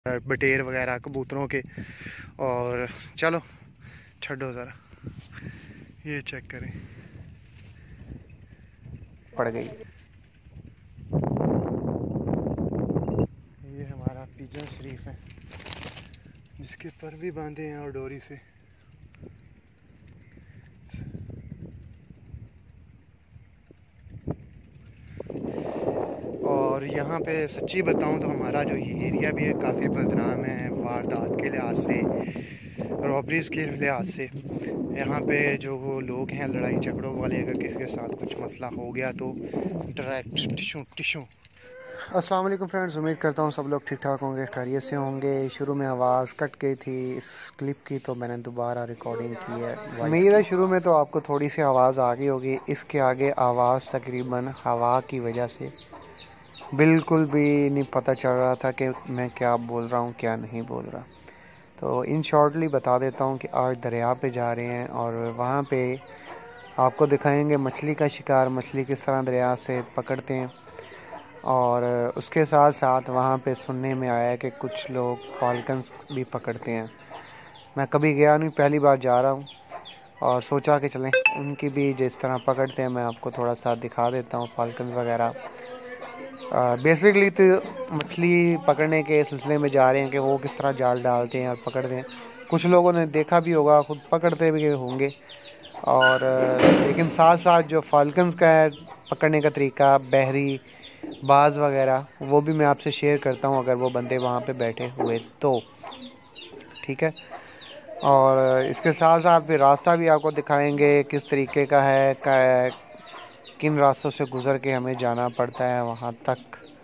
बटेर वगैरह कबूतरों के। और चलो छोड़ो ज़रा, ये चेक करें, पड़ गई। ये हमारा पिजन शरीफ है जिसके पर भी बांधे हैं और डोरी से। और यहाँ पे सच्ची बताऊँ तो हमारा जो ये एरिया भी है काफ़ी बदनाम है वारदात के लिहाज से, रॉबरीज के लिहाज से। यहाँ पे जो वो लोग हैं लड़ाई झगड़ों वाले, अगर किसी के साथ कुछ मसला हो गया तो डायरेक्ट टिशू। अस्सलाम वालेकुम फ्रेंड्स, उम्मीद करता हूँ सब लोग ठीक ठाक होंगे, खैरियत से होंगे। शुरू में आवाज़ कट गई थी इस क्लिप की, तो मैंने दोबारा रिकॉर्डिंग की है। उम्मीद है शुरू में तो आपको थोड़ी सी आवाज़ आ गई होगी। इसके आगे आवाज़ तकरीबन हवा की वजह से बिल्कुल भी नहीं पता चल रहा था कि मैं क्या बोल रहा हूँ क्या नहीं बोल रहा। तो इन शॉर्टली बता देता हूँ कि आज दरिया पे जा रहे हैं और वहाँ पे आपको दिखाएंगे मछली का शिकार, मछली किस तरह दरिया से पकड़ते हैं। और उसके साथ साथ वहाँ पे सुनने में आया कि कुछ लोग फाल्कन्स भी पकड़ते हैं। मैं कभी गया नहीं, पहली बार जा रहा हूँ और सोचा कि चलें उनकी भी जिस तरह पकड़ते हैं मैं आपको थोड़ा सा दिखा देता हूँ फाल्कन्स वगैरह। बेसिकली तो मछली पकड़ने के सिलसिले में जा रहे हैं कि वो किस तरह जाल डालते हैं और पकड़ते हैं। कुछ लोगों ने देखा भी होगा, खुद पकड़ते भी होंगे। और लेकिन साथ साथ जो फाल्कन्स का है पकड़ने का तरीका, बहरी बाज वगैरह, वो भी मैं आपसे शेयर करता हूँ अगर वो बंदे वहाँ पे बैठे हुए तो, ठीक है। और इसके साथ साथ फिर रास्ता भी आपको दिखाएंगे किस तरीके का है, किन रास्तों से गुज़र के हमें जाना पड़ता है वहाँ तक।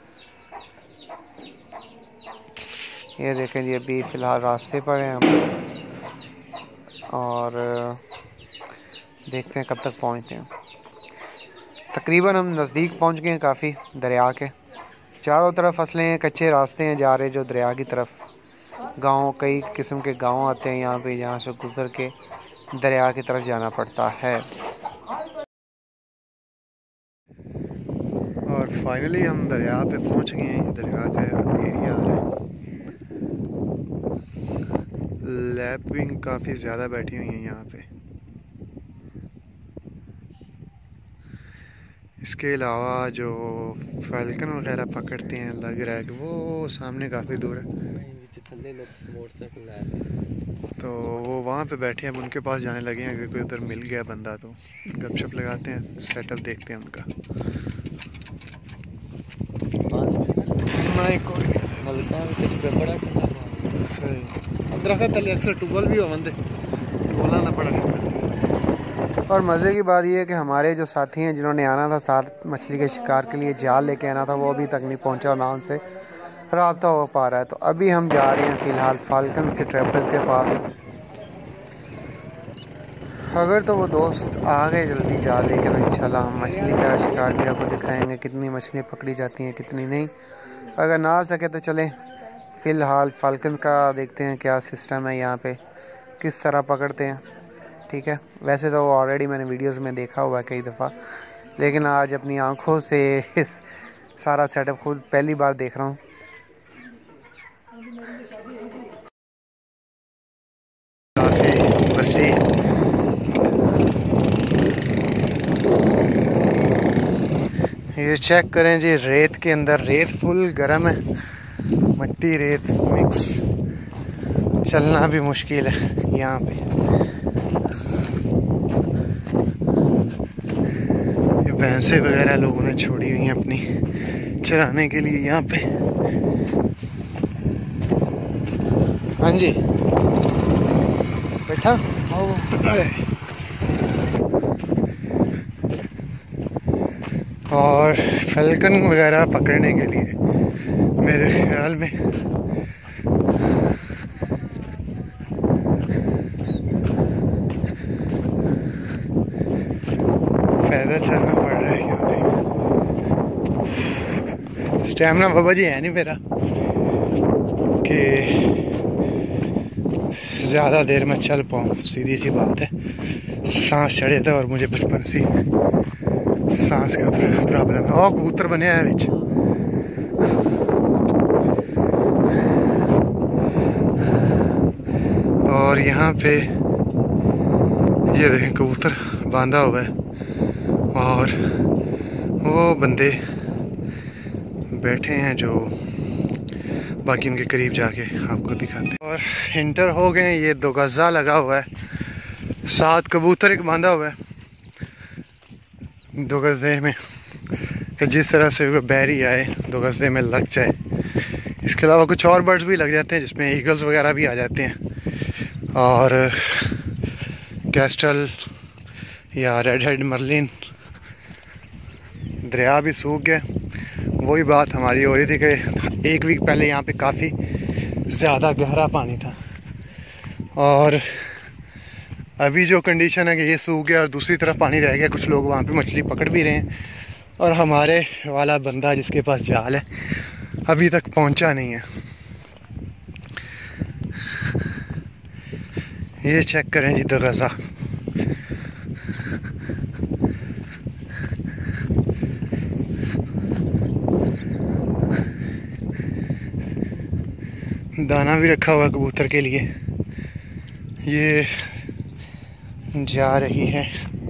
ये देखें जी, अभी फ़िलहाल रास्ते पर हैं हम और देखते हैं कब तक पहुँचते हैं। तकरीबन हम नज़दीक पहुँच गए हैं काफ़ी दरिया के। चारों तरफ फसलें हैं, कच्चे रास्ते हैं जा रहे जो दरिया की तरफ। गांव, कई किस्म के गांव आते हैं यहाँ पे, यहाँ से गुज़र के दरिया की तरफ जाना पड़ता है। और फाइनली हम दरिया पे पहुंच गए हैं। दरिया का एरिया आ रहा है। लैपविंग काफ़ी ज़्यादा बैठी हुई हैं यहाँ पे। इसके अलावा जो फाल्कन वगैरह पकड़ते हैं लग रहा है कि वो सामने काफ़ी दूर है, तो वो वहाँ पे बैठे हैं। अब उनके पास जाने लगे हैं, अगर कोई उधर मिल गया बंदा तो गपशप लगाते हैं, सेटअप देखते हैं उनका। नहीं कोई सही दरख्त तले अक्सर टूबल भी हो बंदे बोला ना पड़ा। और मज़े की बात यह है कि हमारे जो साथी हैं जिन्होंने आना था साथ मछली के शिकार के लिए, जाल लेके आना था, वो अभी तक नहीं पहुंचा और ना उनसे रब्ता हो पा रहा है। तो अभी हम जा रहे हैं फ़िलहाल फाल्कन के ट्रैपर्स के पास। अगर तो वो दोस्त आ गए जल्दी जाल लेके तो इंशाल्लाह हम मछली का शिकार भी आपको दिखाएंगे, कितनी मछलियाँ पकड़ी जाती हैं कितनी नहीं। अगर ना आ सके तो चलें फ़िलहाल फाल्कन का देखते हैं क्या सिस्टम है यहाँ पे, किस तरह पकड़ते हैं, ठीक है। वैसे तो ऑलरेडी मैंने वीडियोस में देखा हुआ है कई दफ़ा, लेकिन आज अपनी आंखों से सारा सेटअप खुद पहली बार देख रहा हूँ। काफ़ी वसी ये चेक करें जी, रेत के अंदर, रेत फुल गर्म है, मट्टी रेत मिक्स, चलना भी मुश्किल है यहाँ पे। ये भैंसें वगैरह लोगों ने छोड़ी हुई हैं अपनी चराने के लिए यहाँ पे। हाँ जी बैठा और फाल्कन वगैरह पकड़ने के लिए मेरे ख्याल में पैदल चलना पड़ रहा है यहाँ पे। स्टैमिना बाबा जी है नहीं मेरा कि ज़्यादा देर में चल पाऊँ, सीधी सी बात है। सांस चढ़े था और मुझे बचपन से सांस का प्रॉब्लम है। और कबूतर बने हैं बिच, यहाँ पे ये देखें कबूतर बांधा हुआ है और वो बंदे बैठे हैं जो बाकी उनके करीब जाके आपको दिखाते हैं। और इंटर हो गए, ये 2 गज़ा लगा हुआ है, 7 कबूतर एक बांधा हुआ है 2 गज़े में, कि जिस तरह से वो बैरी आए 2 गज़े में लग जाए। इसके अलावा कुछ और बर्ड्स भी लग जाते हैं जिसमें ईगल्स वगैरह भी आ जाते हैं, और कैस्टल या रेड हेड मर्लिन। दरिया भी सूख गया, वही बात हमारी हो रही थी कि 1 वीक पहले यहाँ पे काफ़ी ज़्यादा गहरा पानी था, और अभी जो कंडीशन है कि ये सूख गया और दूसरी तरफ पानी रह गया। कुछ लोग वहाँ पे मछली पकड़ भी रहे हैं, और हमारे वाला बंदा जिसके पास जाल है अभी तक पहुँचा नहीं है। ये चेक करें जी 2 गज़ा। दाना भी रखा हुआ कबूतर के लिए। ये जा रही है,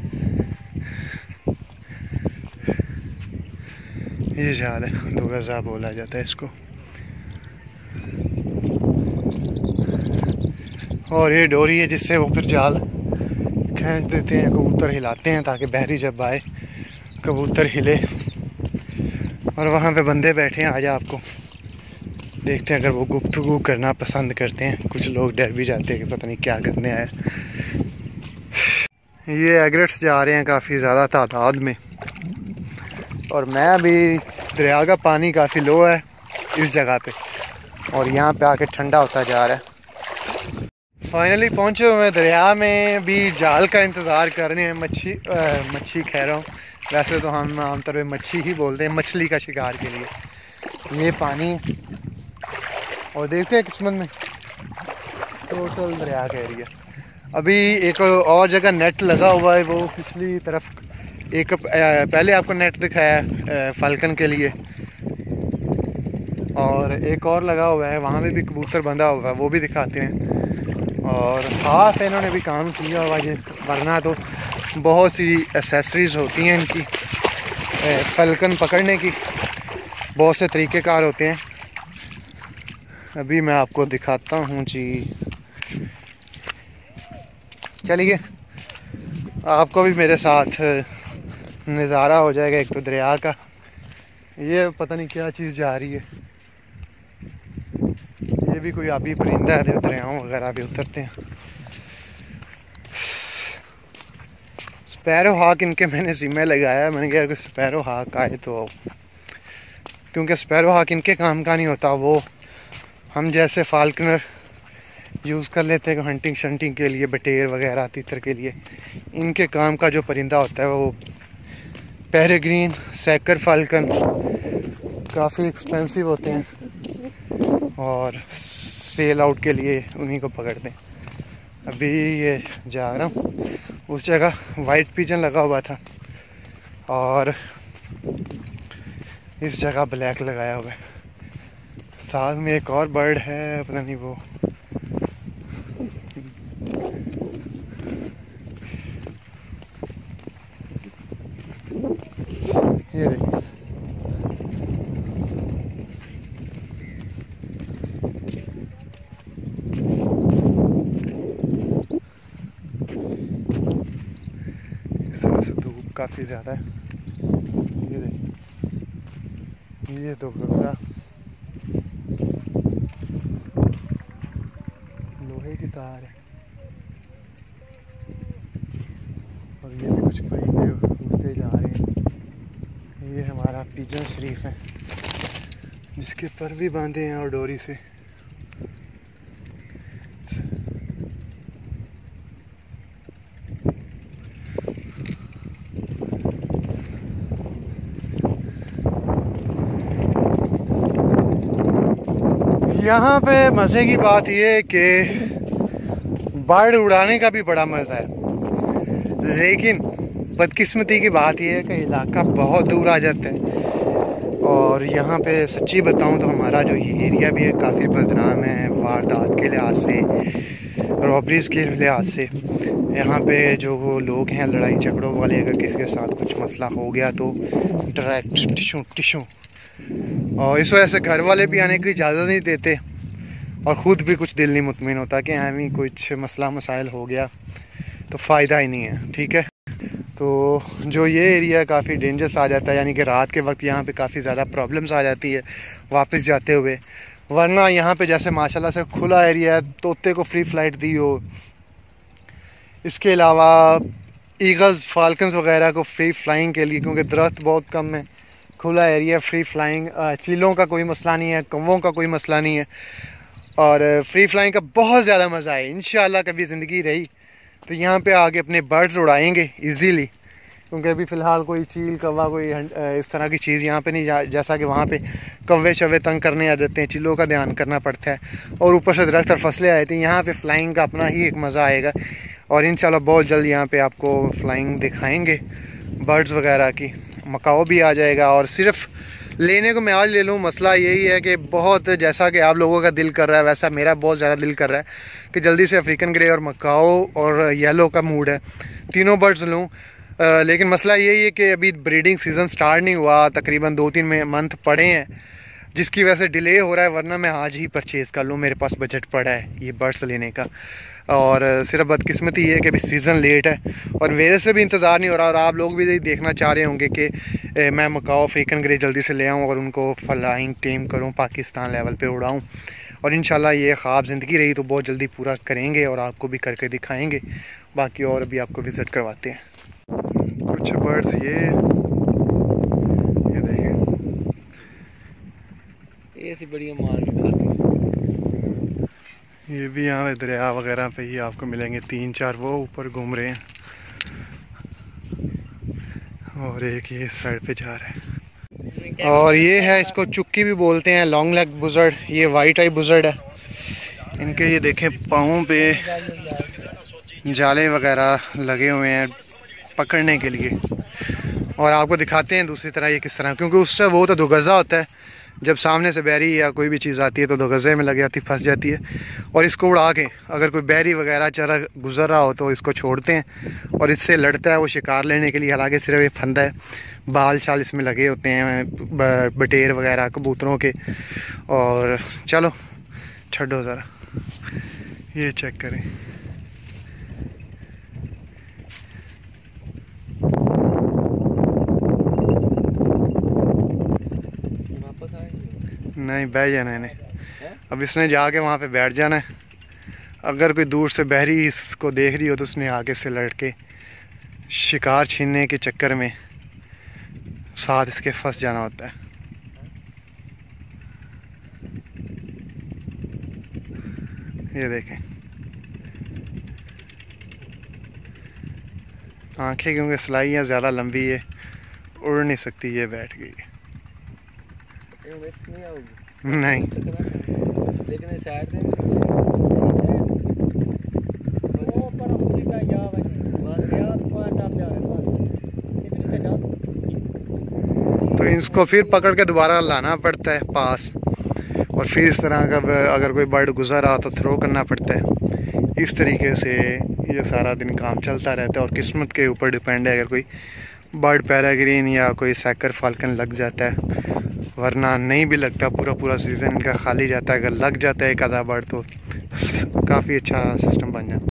ये जाल है, 2 गज़ा बोला जाता है इसको। और ये डोरी है जिससे वो फिर जाल खींच देते हैं, कबूतर हिलाते हैं ताकि बहरी जब आए कबूतर हिले। और वहाँ पे बंदे बैठे हैं, आजा आपको देखते हैं अगर वो गुफ्तगू करना पसंद करते हैं। कुछ लोग डर भी जाते हैं कि पता नहीं क्या करने आए। ये एग्रेट्स जा रहे हैं काफ़ी ज़्यादा तादाद में, और मैं अभी दरिया का पानी काफ़ी लो है इस जगह पे, और यहाँ पे आके ठंडा होता जा रहा है। फाइनली पहुँचे हुए हैं दरिया में, भी जाल का इंतज़ार कर रहे हैं। मच्छी कह रहा हूँ, वैसे तो हम आमतौर पे मच्छी ही बोलते हैं, मछली का शिकार के लिए। ये पानी, और देखते हैं किस्मत में टोटल दरिया का एरिया। अभी एक और जगह नेट लगा हुआ है, वो पिछली तरफ एक पहले आपको नेट दिखाया फाल्कन के लिए, और एक और लगा हुआ है वहाँ में भी कबूतर बंधा हुआ है, वो भी दिखाते हैं। और ख़ास इन्होंने भी काम किया हुआ है, वरना तो बहुत सी एसेसरीज़ होती हैं इनकी फाल्कन पकड़ने की, बहुत से तरीक़ेकार होते हैं। अभी मैं आपको दिखाता हूँ जी, चलिए आपको भी मेरे साथ नज़ारा हो जाएगा। एक तो दरिया का, ये पता नहीं क्या चीज़ जा रही है, ये भी कोई आबी परिंदा है जो दरियाओं वगैरह भी उतरते हैं। स्पैरो हाक इनके मैंने ज़िम्मे लगाया, मैंने कहा कि स्पैरो हाक आए तो, क्योंकि स्पैरो हाक इनके काम का नहीं होता, वो हम जैसे फाल्कनर यूज़ कर लेते हैं हंटिंग शंटिंग के लिए, बटेर वगैरह तीतर के लिए। इनके काम का जो परिंदा होता है वो पेरेग्रीन, सैकर फाल्कन, काफ़ी एक्सपेंसिव होते हैं, और सेल आउट के लिए उन्हीं को पकड़ते हैं। अभी ये जा रहा हूँ उस जगह, वाइट पिजन लगा हुआ था, और इस जगह ब्लैक लगाया हुआ है। साथ में एक और बर्ड है, पता नहीं वो, ये देखिए इस तरह से धूप काफ़ी ज़्यादा है। ये देखिए, ये 2 गज़ा लोहे की तार है, और ये भी कुछ परिंदे उड़ते जा रहे हैं। ये हमारा पिजन शरीफ है जिसके पर भी बांधे हैं और डोरी से। यहाँ पे मज़े की बात ये है कि बर्ड उड़ाने का भी बड़ा मज़ा है, लेकिन बदकिस्मती की बात यह है कि इलाका बहुत दूर आ जाता है। और यहाँ पे सच्ची बताऊँ तो हमारा जो ये एरिया भी है काफ़ी बदनाम है वारदात के लिहाज से। रॉबरीज़ के लिहाज से यहाँ पे जो वो लोग हैं लड़ाई झगड़ों वाले, अगर किसी के साथ कुछ मसला हो गया तो डायरेक्ट टिशू टिशू, और इस वजह से घर वाले भी आने की इजाज़त नहीं देते और ख़ुद भी कुछ दिल नहीं मुतमिन होता कि हमें कुछ मसला मसाइल हो गया तो फ़ायदा ही नहीं है। ठीक है, तो जो ये एरिया काफ़ी डेंजरस आ जाता है, यानी कि रात के वक्त यहाँ पे काफ़ी ज़्यादा प्रॉब्लम्स आ जाती है वापस जाते हुए, वरना यहाँ पे जैसे माशाल्लाह से खुला एरिया है, तोते को फ्री फ्लाइट दी हो, इसके अलावा ईगल्स फाल्कन्स वगैरह को फ्री फ्लाइंग के लिए, क्योंकि दरख्त बहुत कम है, खुला एरिया, फ्री फ्लाइंग, चीलों का कोई मसला नहीं है, कौवों का कोई मसला नहीं है, और फ्री फ्लाइंग का बहुत ज़्यादा मज़ा है। इंशाल्लाह कभी ज़िंदगी रही तो यहाँ पे आके अपने बर्ड्स उड़ाएंगे इजीली, क्योंकि अभी फ़िलहाल कोई चील कौवा कोई इस तरह की चीज़ यहाँ पे नहीं, जैसा कि वहाँ पे कौवे शवे तंग करने आ जाते हैं, चिल्लों का ध्यान करना पड़ता है, और ऊपर से दरख्त और फसलें आए थे। यहाँ पे फ़्लाइंग का अपना ही एक मज़ा आएगा, और इंशाल्लाह बहुत जल्द यहाँ पे आपको फ़्लाइंग दिखाएँगे बर्ड्स वगैरह की। मकाओ भी आ जाएगा, और सिर्फ लेने को मैं आज ले लूँ, मसला यही है कि बहुत, जैसा कि आप लोगों का दिल कर रहा है वैसा मेरा बहुत ज़्यादा दिल कर रहा है कि जल्दी से अफ्रीकन ग्रे और मकाओ और येलो का मूड है, तीनों बर्ड्स लूँ। लेकिन मसला यही है कि अभी ब्रीडिंग सीज़न स्टार्ट नहीं हुआ, तकरीबन 2-3 मंथ पड़े हैं, जिसकी वजह से डिले हो रहा है, वरना मैं आज ही परचेज़ कर लूँ, मेरे पास बजट पड़ा है ये बर्ड्स लेने का। और सिर्फ बदकिस्मती ये है कि अभी सीज़न लेट है और मेरे से भी इंतज़ार नहीं हो रहा, और आप लोग भी देखना चाह रहे होंगे कि मैं मकाओ अफ्रीकन ग्रे जल्दी से ले आऊँ और उनको फ्लाइंग टेम करूँ, पाकिस्तान लेवल पे उड़ाऊँ, और इंशाल्लाह ये ख्वाब ज़िंदगी रही तो बहुत जल्दी पूरा करेंगे और आपको भी करके दिखाएँगे। बाकी और अभी आपको विज़िट करवाते हैं कुछ बर्ड्स। ये देखें, ऐसी बढ़िया मार के खाती है। ये भी यहाँ दरिया वगैरह पे ही आपको मिलेंगे, 3-4 वो ऊपर घूम रहे हैं और एक ये साइड पे जा रहा है। और ये है, इसको चुक्की भी बोलते हैं, लॉन्ग लेग बुज़र्ड, ये वाइट आई बुज़र्ड है। इनके ये देखें पाँवों पे जाले वगैरह लगे हुए हैं पकड़ने के लिए, और आपको दिखाते हैं दूसरी तरह ये किस तरह, क्योंकि उससे वो तो दुगज़ा होता है, जब सामने से बैरी या कोई भी चीज़ आती है तो दुगज़े में लग जाती, फंस जाती है, और इसको उड़ा के अगर कोई बैरी वगैरह चरा गुजर रहा हो तो इसको छोड़ते हैं और इससे लड़ता है वो शिकार लेने के लिए। हालांकि सिर्फ ये फंदा है, बाल शाल इसमें लगे होते हैं बटेर वगैरह कबूतरों के। और चलो छोड़ो ज़रा, ये चेक करें, नहीं बैठ जाना है इन्हें, अब इसने जाके वहाँ पे बैठ जाना है। अगर कोई दूर से बहरी इसको देख रही हो तो उसने आगे से लड़के शिकार छीनने के चक्कर में साथ इसके फंस जाना होता है। ये देखें, आंखें क्योंकि सिलाइयाँ ज़्यादा लंबी है, उड़ नहीं सकती, ये बैठ गई है। नहीं लेकिन साइड से तो इसको फिर पकड़ के दोबारा लाना पड़ता है पास, और फिर इस तरह का अगर कोई बर्ड गुजर रहा तो थ्रो करना पड़ता है। इस तरीके से ये सारा दिन काम चलता रहता है, और किस्मत के ऊपर डिपेंड है, अगर कोई बर्ड पैराग्रीन या कोई सैकर फाल्कन लग जाता है, वरना नहीं भी लगता, पूरा सीज़न इनका खाली जाता है। अगर लग जाता है एक आधा बर्ड तो काफ़ी अच्छा सिस्टम बन जाता है।